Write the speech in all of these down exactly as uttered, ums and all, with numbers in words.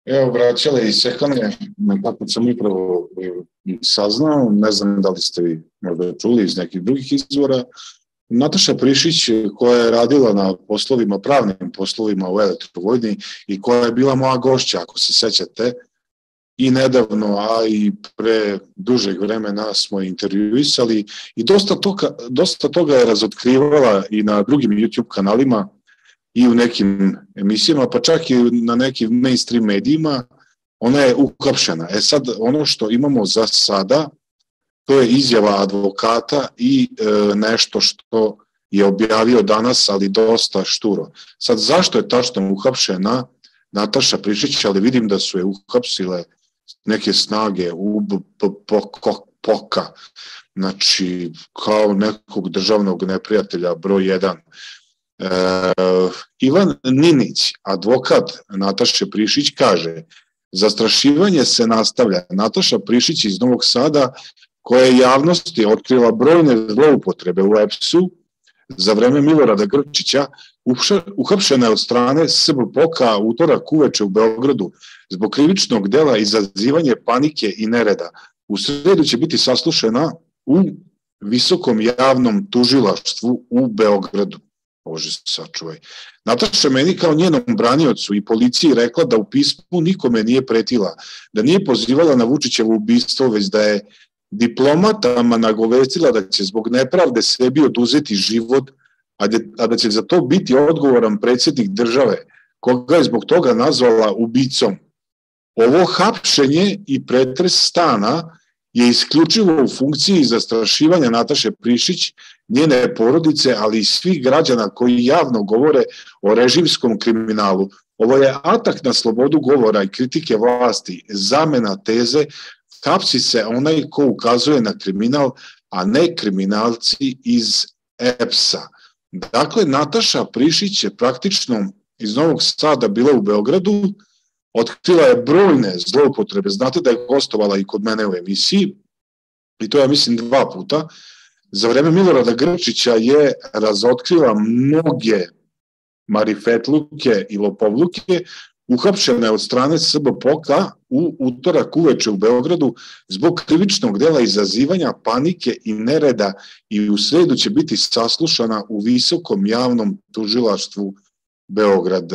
Evo, vraćala iz Sekane, kako sam upravo saznao, ne znam da li ste vi možda čuli iz nekih drugih izvora, Nataša Prišić, koja je radila na poslovima, pravnim poslovima u Elektrovojni i koja je bila moja gošća, ako se sećate, i nedavno, a i pre dužeg vremena smo intervjuisali i dosta toga, dosta toga je razotkrivala i na drugim YouTube kanalima i u nekim emisijama, pa čak i na nekim mainstream medijima. Ona je uhapšena. E sad, ono što imamo za sada, to je izjava advokata i e, nešto što je objavio danas, ali dosta šturo. Sad, zašto je tačno uhapšena Nataša Prišić, ali vidim da su je uhapsile neke snage u Poka, znači kao nekog državnog neprijatelja broj jedan. E, Ivan Ninić, advokat Nataše Prišić, kaže: zastrašivanje se nastavlja. Nataša Prišić iz Novog Sada, koja je javnosti otkrila brojne zloupotrebe u E P S-u za vreme Milorada Grčića, uhapšena je od strane S B P O K-a utorak uveče u Beogradu zbog krivičnog dela izazivanje panike i nereda. U sredu će biti saslušana u Visokom javnom tužilaštvu u Beogradu. Bože, sačuvaj. Nataša meni kao njenom braniocu i policiji rekla da u pismu nikome nije pretila, da nije pozivala na Vučićevo ubistvo, već da je diplomatama nagovestila da će zbog nepravde sebi oduzeti život, a da će za to biti odgovoran predsjednik države, koga je zbog toga nazvala ubicom. Ovo hapšenje i pretres stana je isključivo u funkciji zastrašivanja Nataše Prišić, njene porodice, ali i svih građana koji javno govore o režimskom kriminalu. Ovo je atak na slobodu govora i kritike vlasti, zamena teze, hapsi se onaj ko ukazuje na kriminal, a ne kriminalci iz E P S-a. Dakle, Nataša Prišić je praktično iz Novog Sada bila u Beogradu, otkrila je brojne zloupotrebe. Znate da je gostovala i kod mene u emisiji, i to ja mislim dva puta. Za vreme Milorada Grčića je razotkrila mnoge marifetluke i lopovluke, uhapšena je od strane S B P O K-a u utorak uveče u Beogradu zbog krivičnog dela izazivanja panike i nereda i u sredu će biti saslušana u Visokom javnom tužilaštvu Beograd.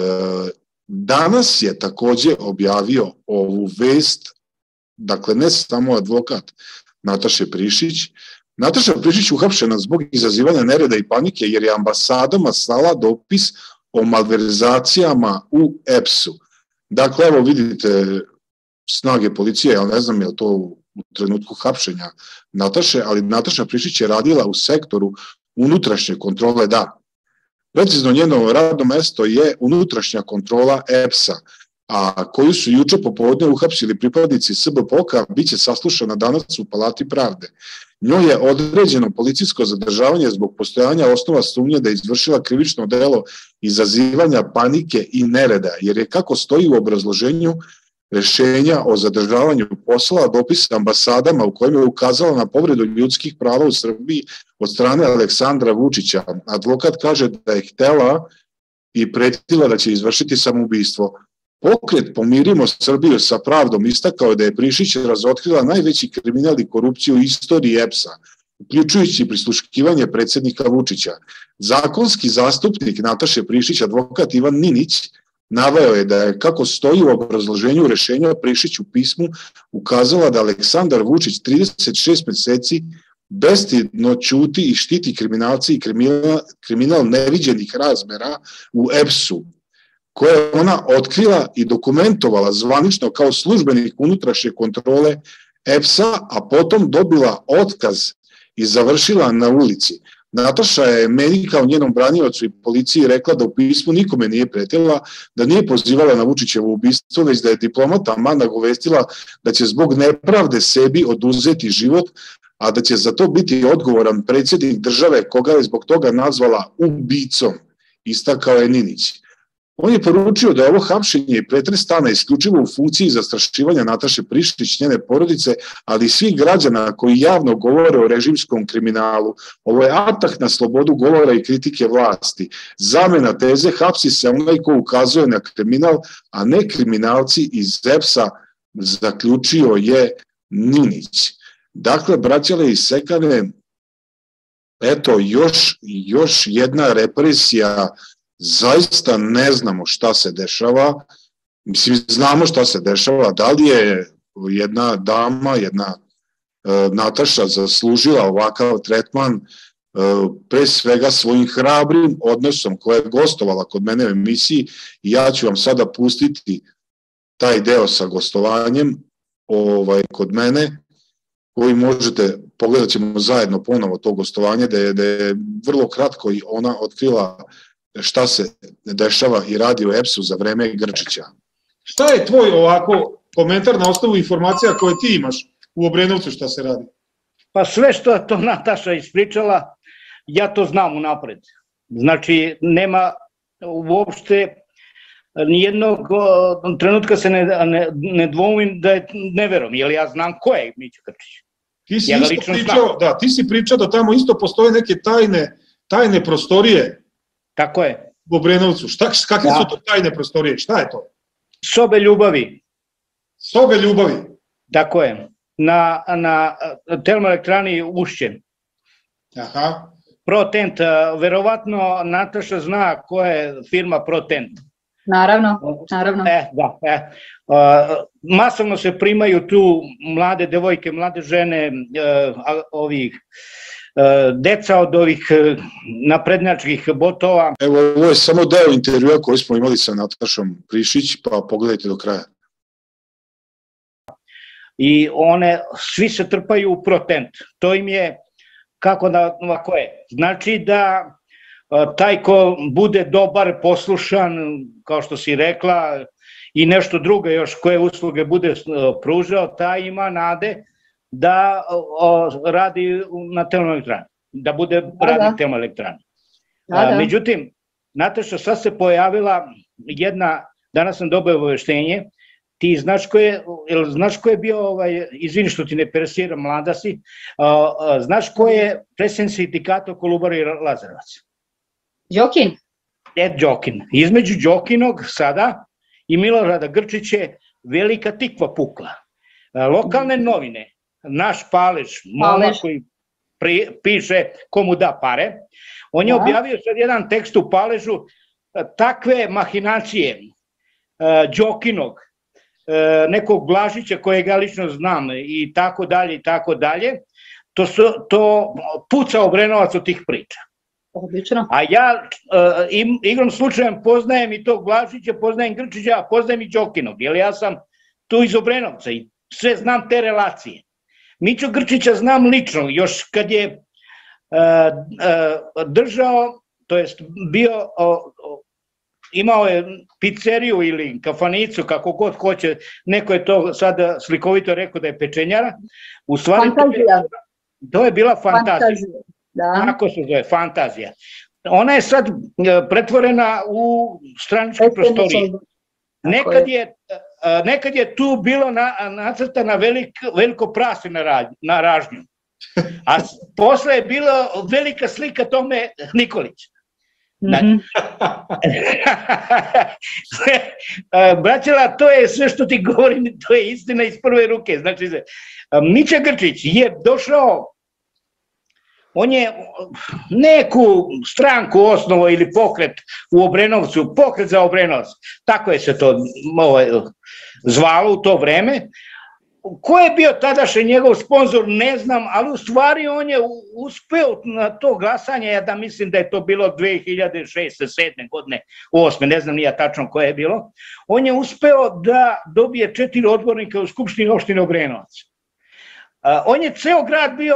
Danas je takođe objavio ovu vest, dakle ne samo advokat Nataše Prišić. Nataša Prišić uhapšena zbog izazivanja nereda i panike jer je ambasadama slala dopis o malverzacijama u E P S-u. Dakle, evo vidite snage policije, ja ne znam je li to u trenutku hapšenja Nataše, ali Nataša Prišić je radila u sektoru unutrašnje kontrole, da. Precizno njeno radno mesto je unutrašnja kontrola E P S-a, a koju su juče popodne uhapsili pripadnici S B P O K-a, bit će saslušana danas u Palati pravde. Njoj je određeno policijsko zadržavanje zbog postojanja osnova sumnje da je izvršila krivično delo izazivanja panike i nereda, jer je, kako stoji u obrazloženju rešenja o zadržavanju, poslala dopis ambasadama u kojem je ukazala na povredu ljudskih prava u Srbiji od strane Aleksandra Vučića. Advokat kaže da je htela i pretila da će izvršiti samoubistvo. Pokret Pomirimo Srbiju sa pravdom istakao da je Prišić razotkrila najveći kriminal i korupciju u istoriji E P S-a, uključujući prisluškivanje predsjednika Vučića. Zakonski zastupnik Nataše Prišić, advokat Ivan Ninić, naveo je da je, kako stoji u obrazloženju rešenja, Prišić u pismu ukazala da Aleksandar Vučić trideset šest meseci bestidno ćuti i štiti kriminalci i kriminal, kriminal neviđenih razmera u E P S-u, koje je ona otkrila i dokumentovala zvanično kao službenik unutrašnje kontrole E P S-a, a potom dobila otkaz i završila na ulici. Nataša je meni kao njenom braniocu i policiji rekla da u pismu nikome nije pretila, da nije pozivala na Vučićevo ubistvo, već da je diplomatama nagovestila da će zbog nepravde sebi oduzeti život, a da će za to biti odgovoran predsjednik države, koga je zbog toga nazvala ubicom, istakao je Ninić. On je poručio da je ovo hapšenje i pretres stana isključivo u funkciji zastrašivanja Nataše Prištić, njene porodice, ali i svih građana koji javno govore o režimskom kriminalu. Ovo je atak na slobodu govora i kritike vlasti. Zamena teze hapsi se onaj ko ukazuje na kriminal, a ne kriminalci iz E P S-a, zaključio je Ninić. Dakle, braćale i sekane, eto, još, još jedna represija. Zaista ne znamo šta se dešava, mislim, znamo šta se dešava, da li je jedna dama, jedna e, Nataša zaslužila ovakav tretman, e, pre svega svojim hrabrim odnosom koja je gostovala kod mene u emisiji, i ja ću vam sada pustiti taj deo sa gostovanjem ovaj, kod mene, koji možete, pogledat ćemo zajedno ponovo to gostovanje, da je, da je vrlo kratko i ona otkrila šta se dešava i radi u E P S-u za vreme Grčića. Šta je tvoj ovako komentar na osnovu informacija koje ti imaš u Obrenovcu šta se radi? Pa sve što je to Nataša ispričala, ja to znam unapred. Znači, nema uopšte nijednog trenutka se ne, ne, ne dvomim da je neverom, jer ja znam ko je Mićo Grčić. Ti si, ja isto pričao, da, ti si pričao da tamo isto postoje neke tajne, tajne prostorije. Tako je. U Obrenovcu. Šta, kakve da. su to tajne prostorije? Šta je to? Sobe ljubavi. Sobe ljubavi? Tako je. Na, na termoelektrani Ušće. Aha. Protent, verovatno Nataša zna ko je firma Protent. Naravno, naravno. E, da, e. Masovno se primaju tu mlade devojke, mlade žene, ovih deca od ovih naprednjačkih botova. Evo, ovo je samo deo intervjua koji smo imali sa Natašom Prištić, pa pogledajte do kraja. I one, svi se trpaju u Protent. To im je, kako da, ovako je, znači da taj ko bude dobar, poslušan, kao što si rekla, i nešto drugo još koje usluge bude pružao, taj ima nade da o, radi na termoelektrani, da bude da, radi da. termoelektrani. Da, da. Međutim, Nataša, sad se pojavila jedna, danas sam dobio obaveštenje, ti znaš ko je, znaš ko je bio, ovaj, izvini što ti ne peresiram, mlada si, a, a, znaš ko je predsjednik sindikata Kolubara i Lazarevac? Đokin. E, Đokin. Između Đokinog sada i Milorada Grčića je velika tikva pukla. A, lokalne novine, naš Palež, momak koji pri, piše komu da pare, on je da. objavio sad jedan tekst u Paležu, takve mahinacije Đokinog, nekog Blažića kojeg ja lično znam i tako dalje i tako dalje, to, su, to puca Obrenovac od tih priča. Obično. A ja im, igrom slučajem poznajem i tog Blažića, poznajem Grčića, a poznajem i Đokinog, jer ja sam tu iz Obrenovca i sve znam te relacije. Mićo Grčića znam lično, još kad je uh, uh, držao, to jest bio, uh, imao je pizzeriju ili kafanicu, kako god hoće, neko je to sada slikovito rekao da je pečenjara. U stvari, fantazija. To je bila fantazija. Fantazija. Da. Kako se zove, fantazija. Ona je sad pretvorena u straničke prostorije. Nekad je, nekad je tu bilo na, nacrtana velik, veliko prase na, rađ, na ražnju, a posle je bila velika slika Tome Nikolića. Mm-hmm. Braćela, to je sve što ti govorim, to je istina iz prve ruke. Znači, Mića Grčić je došao, on je neku stranku osnovo ili pokret u Obrenovcu, pokret za Obrenovac, tako je se to ovaj, zvalo u to vreme. Ko je bio tadašnji njegov sponzor, ne znam, ali u stvari on je uspeo na to glasanje, ja da mislim da je to bilo dve hiljade šeste, sedme godine, osme, ne znam nija tačno koje je bilo, on je uspeo da dobije četiri odbornika u Skupštini opštine Obrenovac. On je ceo grad bio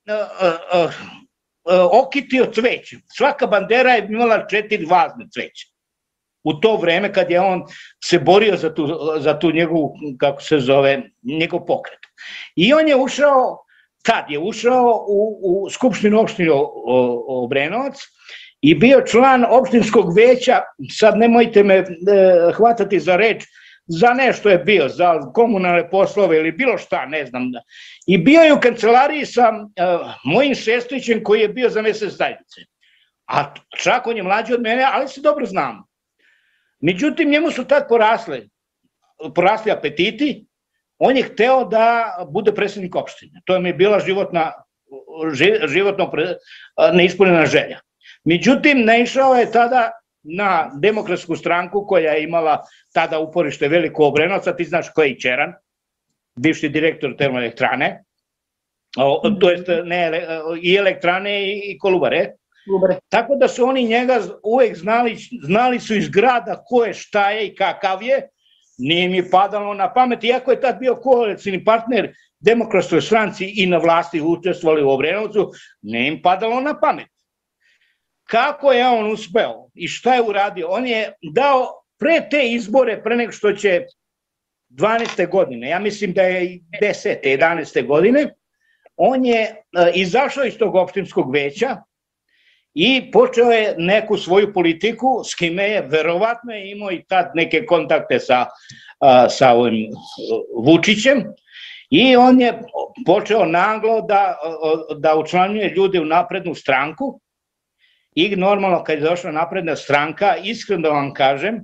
okitio cveće, svaka bandera je imala četiri vazne cveće. U to vreme kad je on se borio za tu, za tu njegovu, kako se zove, njegov pokret. I on je ušao, tad je ušao u, u Skupštinu opštine Obrenovac i bio član opštinskog veća, sad nemojte me e, hvatati za reč, za nešto je bio, za komunalne poslove ili bilo šta, ne znam. I bio je u kancelariji sa e, mojim sestrićem koji je bio za mesec zajednice. A čak on je mlađi od mene, ali se dobro znamo. Međutim, njemu su tad porasle, porasli apetiti, on je hteo da bude predsjednik opštine. To mi je bila životna, životno neispunjena želja. Međutim, naišao je tada na Demokratsku stranku koja je imala tada uporište veliko Obrenovca, ti znaš ko je i Ćeran, bivši direktor termoelektrane, to jest ne, i elektrane i Kolubare. Tako da su oni njega uvek znali, znali su iz grada ko je, šta je i kakav je, nije mi padalo na pamet, iako je tad bio koalicijni partner Demokratskoj stranci i na vlasti učestvovali u Obrenovcu, nije im padalo na pamet. Kako je on uspeo i šta je uradio? On je dao pre te izbore, pre nego što će dvanaeste godine, ja mislim da je desete, jedanaeste godine, on je izašao iz tog opštinskog veća i počeo je neku svoju politiku, s kime je verovatno je imao i tad neke kontakte sa, sa ovim Vučićem, i on je počeo naglo da, da učlanjuje ljude u naprednu stranku. I normalno kad je došla napredna stranka, iskreno da vam kažem,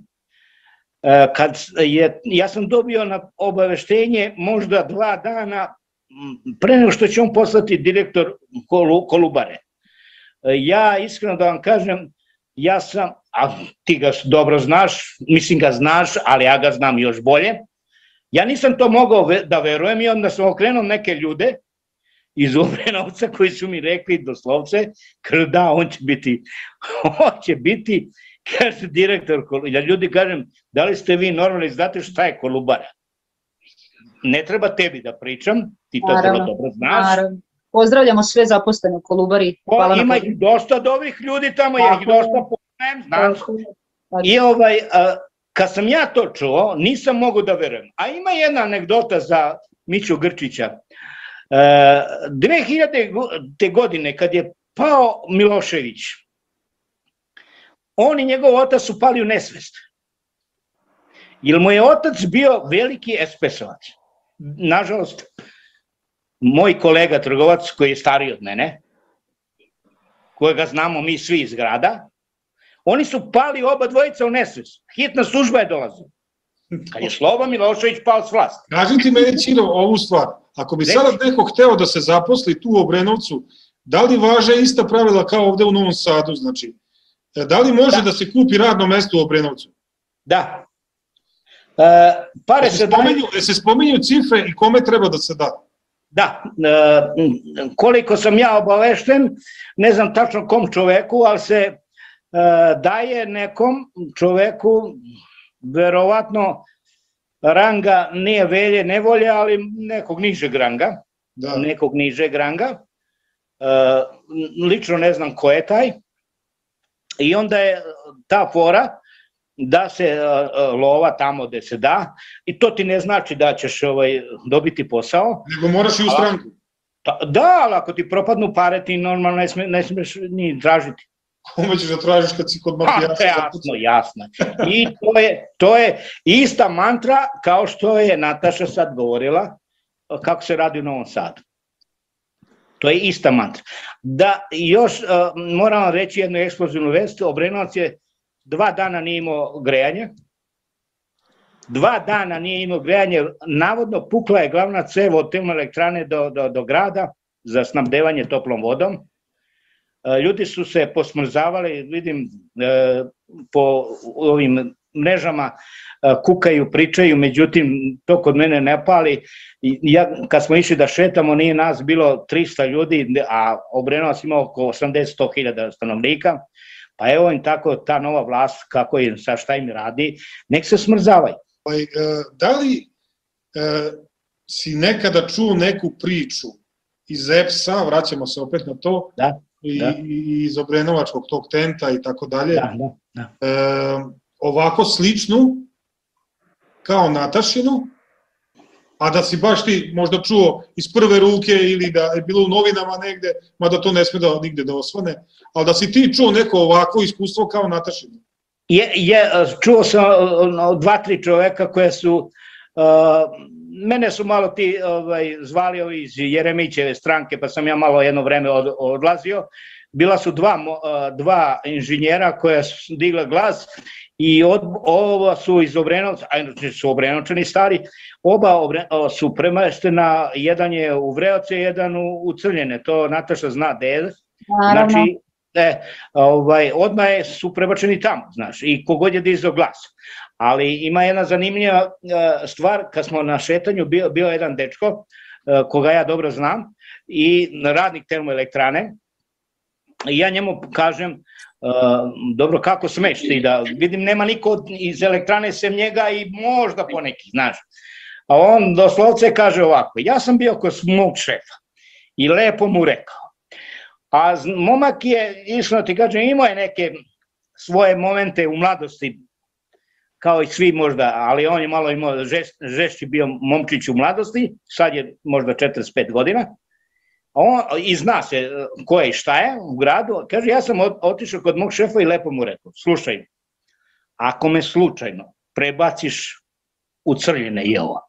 kad je, ja sam dobio na obaveštenje možda dva dana pre nego što će on poslati direktor Kolubare. Ja iskreno da vam kažem, ja sam, a ti ga dobro znaš, mislim ga znaš, ali ja ga znam još bolje, ja nisam to mogao da verujem i onda sam okrenuo neke ljude iz Obrenovca koji su mi rekli doslovce, kaže da, on će biti, on će biti, kaže direktor Kolubare. Ja ljudi kažem, da li ste vi normalni, znate šta je Kolubara? Ne treba tebi da pričam, ti to vrlo dobro znaš. Naravno. Pozdravljamo sve zaposlene u Kolubari. O, ima ih dosta od ovih ljudi tamo, ja ih dosta poznajem, znam. I ovaj, a, kad sam ja to čuo, nisam mogu da verujem. A ima jedna anegdota za Miću Grčića. dve hiljadite. godine, kad je pao Milošević, on i njegov otac su pali u nesvest. Jer mu je otac bio veliki es pe es ovac. Nažalost, moj kolega trgovac koji je stariji od mene, kojega znamo mi svi iz grada, oni su pali oba dvojica u nesvest. Hitna služba je dolazila. Kad je Slobodan Milošević pao s vlasti. Kažem ti meni, Ćiro, ovu stvar. Ako bi sada neko hteo da se zaposli tu u Obrenovcu, da li važe ista pravila kao ovde u Novom Sadu? Znači, da li može da se kupi radno mesto u Obrenovcu? Da. Pare se daju... Da se spominju cifre i kome treba da se da? Da, koliko sam ja obavešten, ne znam tačno kom čoveku, ali se daje nekom čoveku, verovatno ranga nije Velje Nevolje, ali nekog nižeg ranga, nekog nižeg ranga, lično ne znam ko je taj, i onda je ta fora da se lova tamo gde se da, i to ti ne znači da ćeš dobiti posao. Nego moraš i u stranku. Da, ali ako ti propadnu pare, ti normalno ne smeš ni tražiti. Kome ćeš da tražiš kad si kod mafijaša? Jasno, jasno. I to je ista mantra kao što je Nataša sad govorila kako se radi u Novom Sadu. To je ista mantra. Da, još moram vam reći jednu eksplozivnu vest, Obrenovac je dva dana nije imao grejanje, dva dana nije imao grejanje, navodno pukla je glavna cev od termoelektrane do grada za snabdevanje toplom vodom. Ljudi su se posmrzavali, vidim po ovim mrežama kukaju, pričaju, međutim to kod mene ne pali. Kad smo išli da šetamo, nije nas bilo trista ljudi, a Obrenovac ima oko osamdeset do sto hiljada stanovnika, pa evo im tako ta nova vlast, kako im, sa šta im radi, nek se smrzavaju. Da li si nekada čuo neku priču iz E P S-a, vraćamo se opet na to, i iz Obrenovačkog tog tenta i tako dalje, ovako sličnu kao Natašinu, a da si baš ti možda čuo iz prve ruke ili da je bilo u novinama negde, mada to ne sme da nigde da osvane, ali da si ti čuo neko ovako iskustvo kao Natašino. Je, je, čuo sam dva, tri čoveka koje su, uh, mene su malo ti ovaj, zvali ovi iz Jeremićeve stranke, pa sam ja malo jedno vreme od, odlazio. Bila su dva, dva inženjera koja su digla glas i od, ova su iz Obrenovca, a inače su Obrenovčani stari, oba obre, su premeštena, jedan je u Vreoce, jedan u, u Crljene, to Nataša zna gde je. Znači, e, ovaj, odmah je, su prebačeni tamo, znaš, i kogod je dizao glas. Ali ima jedna zanimljiva stvar, kad smo na šetanju, bio, bio jedan dečko, koga ja dobro znam, i radnik termoelektrane, i ja njemu kažem, uh, dobro, kako smeš ti da, vidim, nema niko iz elektrane sem njega i možda poneki, znaš. A on doslovce kaže ovako, ja sam bio kod mog šefa i lepo mu rekao. A momak je, išlo ti kažem, imao je neke svoje momente u mladosti, kao i svi možda, ali on je malo imao žest, žešći bio momčić u mladosti, sad je možda četrdeset pet godina. On, i zna se ko je i šta je u gradu, kaže, ja sam otišao kod mog šefa i lepo mu rekao, slušaj, ako me slučajno prebaciš u Crljene i ovo,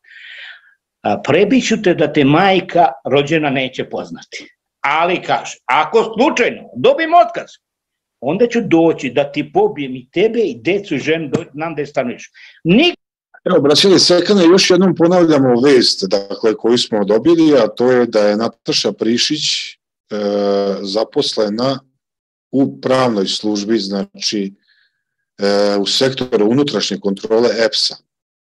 prebiću te da te majka rođena neće poznati. Ali kaže, ako slučajno dobijem otkaz, onda ću doći da ti pobijem i tebe i decu i ženu, nam da je stanuješ. Nik Evo, braćani Sekane, još jednom ponavljamo vest, dakle, koju smo dobili, a to je da je Nataša Prišić e, zaposlena u pravnoj službi, znači e, u sektoru unutrašnje kontrole E P S-a,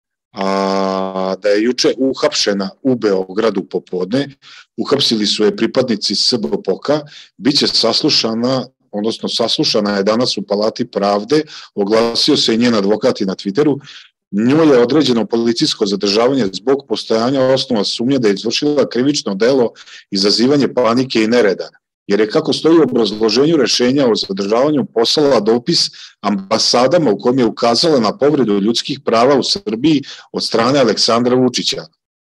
a da je juče uhapšena u Beogradu popodne, uhapsili su je pripadnici S B P O K-a, bit će saslušana, odnosno saslušana je danas u Palati pravde, oglasio se i njen advokat i na Twitteru. Njoj je određeno policijsko zadržavanje zbog postojanja osnova sumnje da je izvršila krivično delo izazivanje panike i nereda, jer je, kako stoji u obrazloženju rešenja o zadržavanju, poslala dopis ambasadama u kojem je ukazala na povredu ljudskih prava u Srbiji od strane Aleksandra Vučića.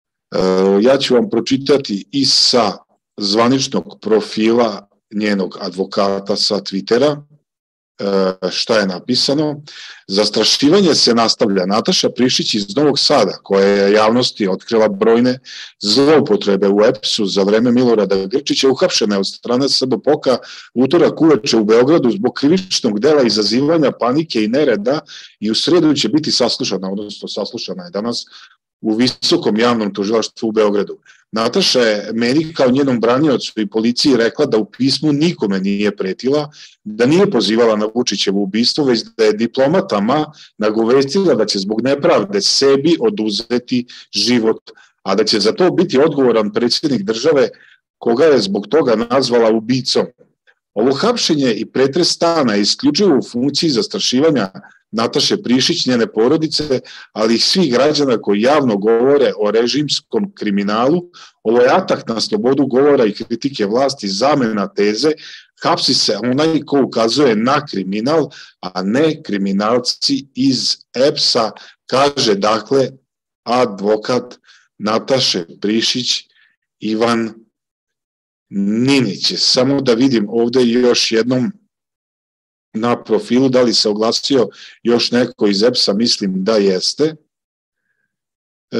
Ja ću vam pročitati i sa zvaničnog profila njenog advokata sa Twittera šta je napisano. Zastrašivanje se nastavlja. Nataša Prišić iz Novog Sada, koja je javnosti otkrila brojne zloupotrebe u E P S-u za vreme Milorada Grčića, uhapšena je od strane S B P O K-a utorak uveče u Beogradu zbog krivičnog dela izazivanja panike i nereda i u sredu će biti saslušana, odnosno saslušana je danas u Visokom javnom tužilaštvu u Beogradu. Nataša je meni kao njenom braniocu i policiji rekla da u pismu nikome nije pretila, da nije pozivala na Vučićevo ubistvo, već da je diplomatama nagovestila da će zbog nepravde sebi oduzeti život, a da će za to biti odgovoran predsjednik države koga je zbog toga nazvala ubicom. Ovo hapšenje i pretres stana je isključivo u funkciji zastrašivanja Nataše Prišić, njene porodice, ali i svih građana koji javno govore o režimskom kriminalu. Ovo je atak na slobodu govora i kritike vlasti, zamena teze, hapsi se onaj ko ukazuje na kriminal, a ne kriminalci iz E P S-a, kaže dakle advokat Nataše Prišić Ivan Ninić. Samo da vidim ovde još jednom na profilu da li se oglasio još neko iz E P S-a, mislim da jeste. E,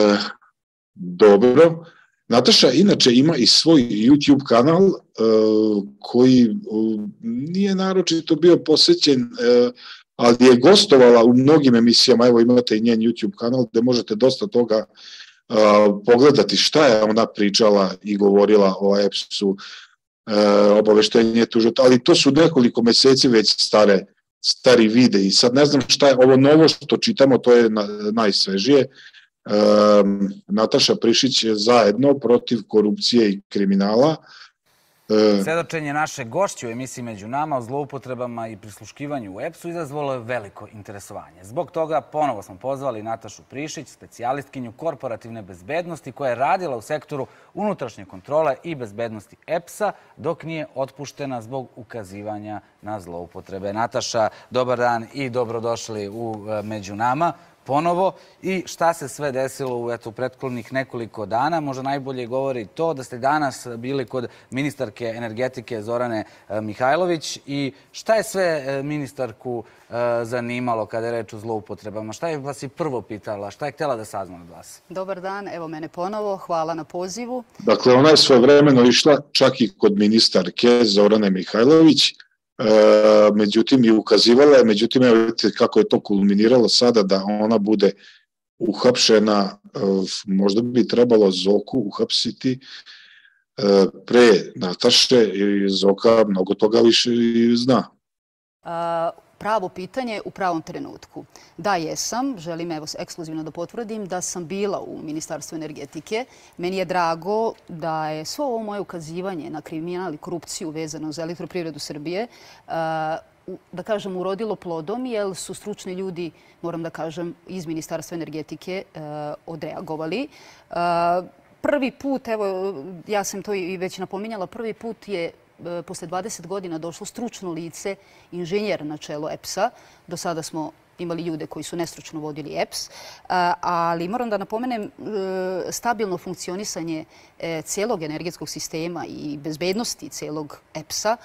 dobro. Nataša inače ima i svoj YouTube kanal e, koji e, nije naročito bio posvećen, e, ali je gostovala u mnogim emisijama. Evo imate i njen YouTube kanal gde možete dosta toga Uh, pogledati šta je ona pričala i govorila o E P S-u, uh, obaveštenje tužota, ali to su nekoliko meseci već stare, stari vide i sad ne znam šta je ovo novo što čitamo, to je na, najsvežije. Uh, Nataša Prišić je zajedno protiv korupcije i kriminala. Svedočenje naše gošće u emisiji Među nama o zloupotrebama i prisluškivanju u E P S-u izazvalo je veliko interesovanje. Zbog toga ponovo smo pozvali Natašu Prišić, specijalistkinju korporativne bezbednosti koja je radila u sektoru unutrašnje kontrole i bezbednosti E P S-a dok nije otpuštena zbog ukazivanja na zloupotrebe. Nataša, dobar dan i dobrodošli u Među nama. ponovo i šta se sve desilo u eto, prethodnih nekoliko dana. Možda najbolje govori to da ste danas bili kod ministarke energetike Zorane Mihajlović i šta je sve ministarku zanimalo kada je reč o zloupotrebama? Šta je vas i prvo pitala? Šta je htjela da sazna od vas? Dobar dan, evo mene ponovo. Hvala na pozivu. Dakle, ona je svojevremeno išla čak i kod ministarke Zorane Mihajlović, međutim i ukazivala je, međutim evo vidite kako je to kulminiralo sada da ona bude uhapšena, možda bi trebalo Zoku uhapsiti pre Nataše i Zoka mnogo toga više zna. Pravo pitanje u pravom trenutku. Da, jesam. Želim evo ekskluzivno da potvrdim da sam bila u Ministarstvu energetike. Meni je drago da je svo ovo moje ukazivanje na kriminal i korupciju vezano za Elektroprivredu Srbije da kažem urodilo plodom, jer su stručni ljudi, moram da kažem, iz Ministarstva energetike odreagovali. Prvi put, evo ja sam to i već napominjala, prvi put je posle dvadeset godina došlo stručno lice, inženjer na čelo E P S-a. Do sada smo imali ljude koji su nestručno vodili E P S, ali moram da napomenem stabilno funkcionisanje celog energetskog sistema i bezbednosti celog E P S-a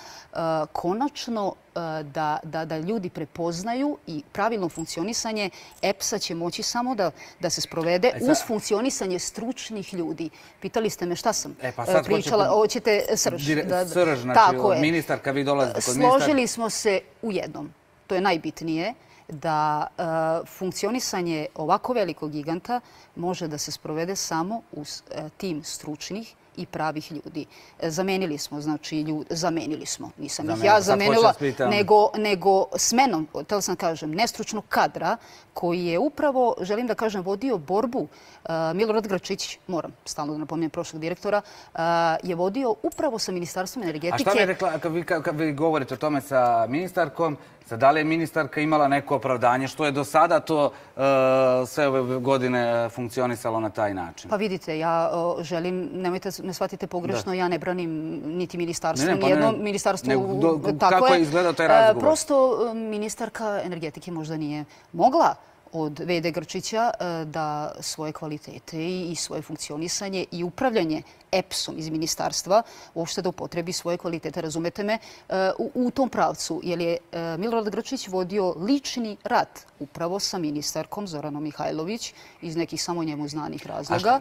konačno da, da, da ljudi prepoznaju i pravilno funkcionisanje E P S-a će moći samo da, da se sprovede uz funkcionisanje stručnih ljudi. Pitali ste me šta sam e, pa pričala. Hoćete srž. Dire, da, srž, znači ministarka, vi dolazite kod ministarka. Složili smo se u jednom. To je najbitnije. Da uh, funkcionisanje ovako velikog giganta može da se sprovede samo uz uh, tim stručnih i pravih ljudi. Zamenili smo, znači, ljudi, zamenili smo, nisam ih ja zamenila, nego, nego smenom, htjela sam kažem, nestručnog kadra koji je upravo, želim da kažem, vodio borbu. Uh, Milorad Grčić, moram stalno da napominjem prošlog direktora, uh, je vodio upravo sa Ministarstvom energetike. A šta mi je rekla, kad vi, kad vi govorite o tome sa ministarkom, da li je ministarka imala neko opravdanje što je do sada to uh, sve ove godine funkcionisalo na taj način? Pa vidite, ja uh, želim, nemojte, ne shvatite pogrešno, da. Ja ne branim niti ministarstvo, ne, ne, pa nijedno ne, ministarstvo. Ne, do, tako kako je izgledao taj razgovor? Uh, prosto uh, ministarka energetike možda nije mogla od ve de Grčića da svoje kvalitete i svoje funkcionisanje i upravljanje E P S-om iz ministarstva uopšte da upotrebi svoje kvalitete, razumete me, u, u tom pravcu. Jer je Milorad Grčić vodio lični rat upravo sa ministarkom Zoranom Mihajlović iz nekih samo njemu znanih razloga.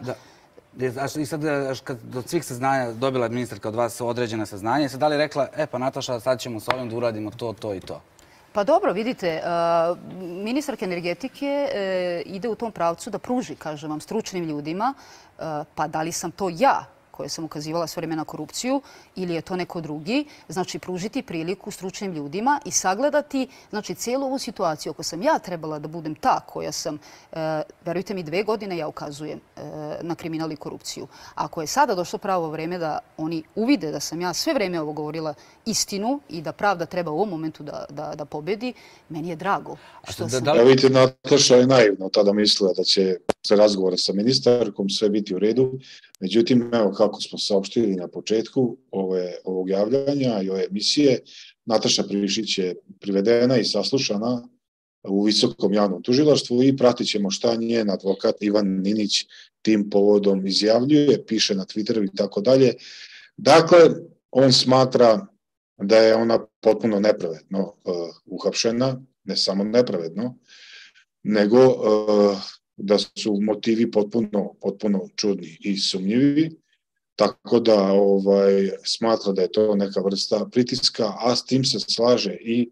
A i sad, kad od svih saznanja dobila ministarka od vas određena saznanja, sad da li rekla, e pa Nataša, sad ćemo s ovim da uradimo to, to i to? Pa dobro, vidite, ministarka energetike ide u tom pravcu da pruži, kažem vam, stručnim ljudima, pa da li sam to ja koje sam ukazivala sve vreme na korupciju ili je to neko drugi, znači pružiti priliku stručnim ljudima i sagledati znači, cijelu ovu situaciju. Ako sam ja trebala da budem ta koja sam, verujte mi, dve godine ja ukazujem na kriminal i korupciju. Ako je sada došlo pravo vreme da oni uvide da sam ja sve vreme ovo govorila istinu i da pravda treba u ovom momentu da, da, da pobedi, meni je drago. Što sam... Ja vidite, Nataša je naivno tada mislila da će se razgovora sa ministarkom sve biti u redu. Međutim, evo kako smo saopštili na početku ove, ovog javljanja i ove emisije, Nataša Prišić je privedena i saslušana u Visokom javnom tužilaštvu i pratit ćemo šta njen advokat Ivan Ninić tim povodom izjavljuje, piše na Twitteru i tako dalje. Dakle, on smatra da je ona potpuno nepravedno uh, uhapšena, ne samo nepravedno, nego uh, da su motivi potpuno, potpuno čudni i sumnjivi, tako da ovaj, smatra da je to neka vrsta pritiska, a s tim se slaže i,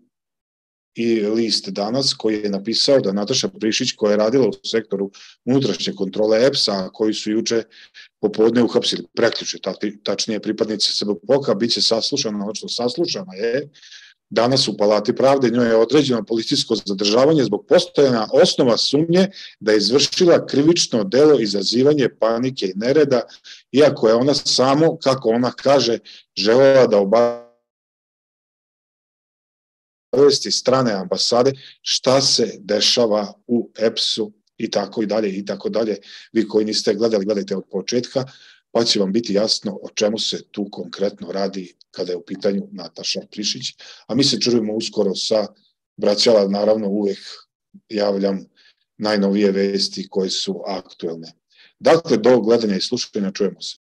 i list Danas koji je napisao da Nataša Prišić, koja je radila u sektoru unutrašnje kontrole E P S-a, koji su juče popodne uhapsili, preključe, tačnije pripadnici S B P O K-a, bit će saslušana, odnosno saslušana je danas u Palati pravde, njoj je određeno policijsko zadržavanje zbog postojanja osnova sumnje da je izvršila krivično delo izazivanje panike i nereda, iako je ona samo, kako ona kaže, želela da obavesti strane ambasade šta se dešava u E P S-u i tako i dalje i tako dalje. Vi koji niste gledali, gledajte od početka, pa će vam biti jasno o čemu se tu konkretno radi kada je u pitanju Nataša Prišić. A mi se čujemo uskoro sa Braćala, naravno uvek javljam najnovije vesti koje su aktuelne. Dakle, do gledanja i slušanja, čujemo se.